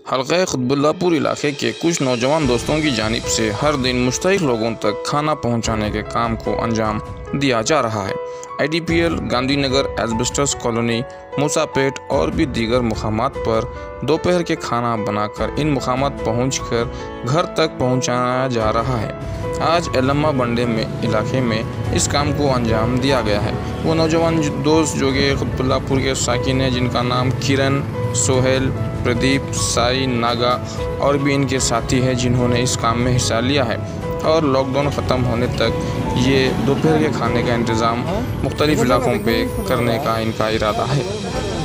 हल्का कुतुबुल्लाहपुर इलाके के कुछ नौजवान दोस्तों की जानिब से हर दिन मुस्तहिक लोगों तक खाना पहुंचाने के काम को अंजाम दिया जा रहा है। IDPL, Gandhinagar, asbestos colony, Moosapet और भी दीगर मुकामात पर दोपहर के खाना बनाकर इन मुकामात पहुंचकर घर तक पहुंचाया जा रहा है। आज एलम्मा बंडे में इलाके में इस काम को अंजाम दिया गया है। वो नौजवान दोस्त जो कि कुतुबुल्लाहपुर के साकिन हैं, जिनका नाम किरण, सोहेल, प्रदीप, साई, नागा और भी इनके साथी हैं, जिन्होंने इस काम में हिस्सा लिया है और लॉकडाउन ख़त्म होने तक ये दोपहर के खाने का इंतज़ाम मुख्तलिफ़ इलाक़ों पे करने का इनका इरादा है।